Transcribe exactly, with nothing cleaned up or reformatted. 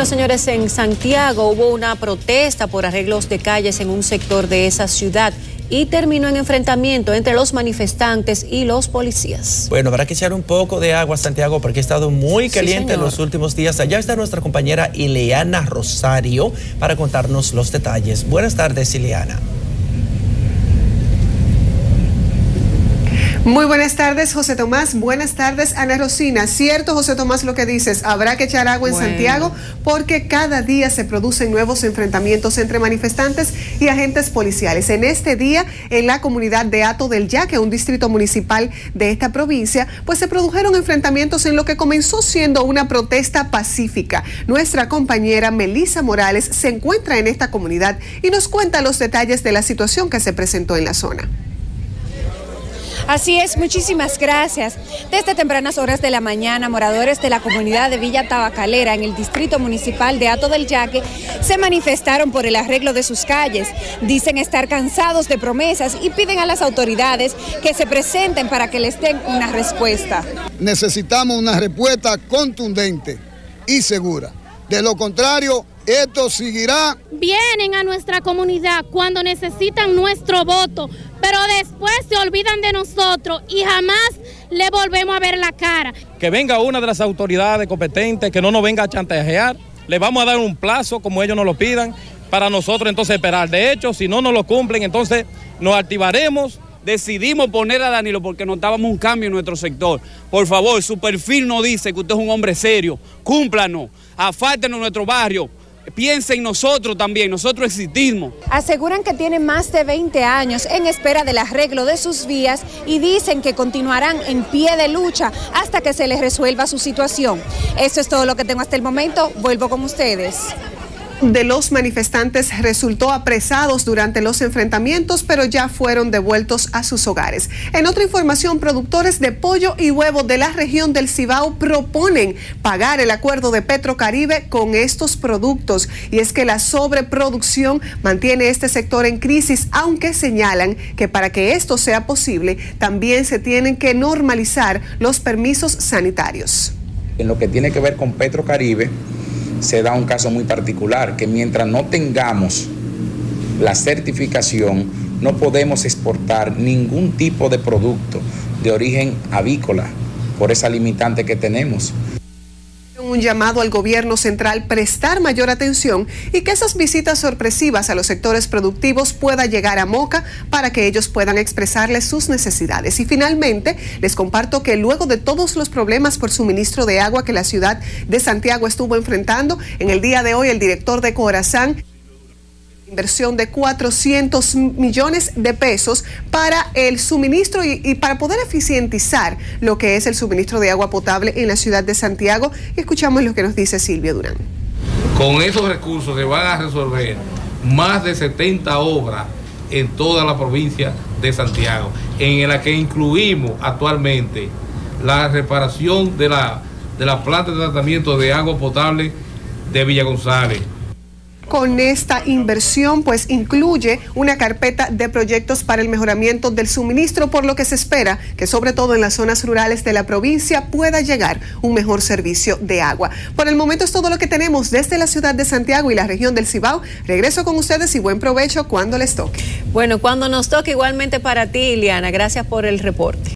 Bueno, señores, en Santiago hubo una protesta por arreglos de calles en un sector de esa ciudad y terminó en enfrentamiento entre los manifestantes y los policías. Bueno, habrá que echar un poco de agua a Santiago porque ha estado muy caliente sí, en los últimos días. Allá está nuestra compañera Ileana Rosario para contarnos los detalles. Buenas tardes, Ileana. Muy buenas tardes, José Tomás. Buenas tardes, Ana Rosina. Cierto, José Tomás, lo que dices, habrá que echar agua en bueno. Santiago porque cada día se producen nuevos enfrentamientos entre manifestantes y agentes policiales. En este día, en la comunidad de Hato del Yaque, un distrito municipal de esta provincia, pues se produjeron enfrentamientos en lo que comenzó siendo una protesta pacífica. Nuestra compañera Melissa Morales se encuentra en esta comunidad y nos cuenta los detalles de la situación que se presentó en la zona. Así es, muchísimas gracias. Desde tempranas horas de la mañana, moradores de la comunidad de Villa Tabacalera, en el distrito municipal de Hato del Yaque, se manifestaron por el arreglo de sus calles. Dicen estar cansados de promesas y piden a las autoridades que se presenten para que les den una respuesta. Necesitamos una respuesta contundente y segura. De lo contrario, esto seguirá. Vienen a nuestra comunidad cuando necesitan nuestro voto, pero después se olvidan de nosotros y jamás le volvemos a ver la cara. Que venga una de las autoridades competentes, que no nos venga a chantajear, le vamos a dar un plazo como ellos nos lo pidan, para nosotros entonces esperar. De hecho, si no nos lo cumplen, entonces nos activaremos. Decidimos poner a Danilo porque notábamos un cambio en nuestro sector. Por favor, su perfil no dice que usted es un hombre serio. Cúmplanos, afártenos nuestro barrio. Piensen en nosotros también, nosotros existimos. Aseguran que tienen más de veinte años en espera del arreglo de sus vías y dicen que continuarán en pie de lucha hasta que se les resuelva su situación. Eso es todo lo que tengo hasta el momento. Vuelvo con ustedes. De los manifestantes resultó apresados durante los enfrentamientos, pero ya fueron devueltos a sus hogares. En otra información, productores de pollo y huevo de la región del Cibao proponen pagar el acuerdo de Petrocaribe con estos productos. Y es que la sobreproducción mantiene este sector en crisis, aunque señalan que para que esto sea posible, también se tienen que normalizar los permisos sanitarios. En lo que tiene que ver con Petrocaribe, se da un caso muy particular, que mientras no tengamos la certificación, no podemos exportar ningún tipo de producto de origen avícola, por esa limitante que tenemos. Un llamado al gobierno central prestar mayor atención y que esas visitas sorpresivas a los sectores productivos pueda llegar a Moca para que ellos puedan expresarles sus necesidades. Y finalmente, les comparto que luego de todos los problemas por suministro de agua que la ciudad de Santiago estuvo enfrentando, en el día de hoy el director de Corazán inversión de cuatrocientos millones de pesos para el suministro y, y para poder eficientizar lo que es el suministro de agua potable en la ciudad de Santiago. Y escuchamos lo que nos dice Silvio Durán. Con esos recursos se van a resolver más de setenta obras en toda la provincia de Santiago, en la que incluimos actualmente la reparación de la, de la planta de tratamiento de agua potable de Villa González. Con esta inversión, pues incluye una carpeta de proyectos para el mejoramiento del suministro, por lo que se espera que sobre todo en las zonas rurales de la provincia pueda llegar un mejor servicio de agua. Por el momento es todo lo que tenemos desde la ciudad de Santiago y la región del Cibao. Regreso con ustedes y buen provecho cuando les toque. Bueno, cuando nos toque, igualmente para ti, Ileana. Gracias por el reporte.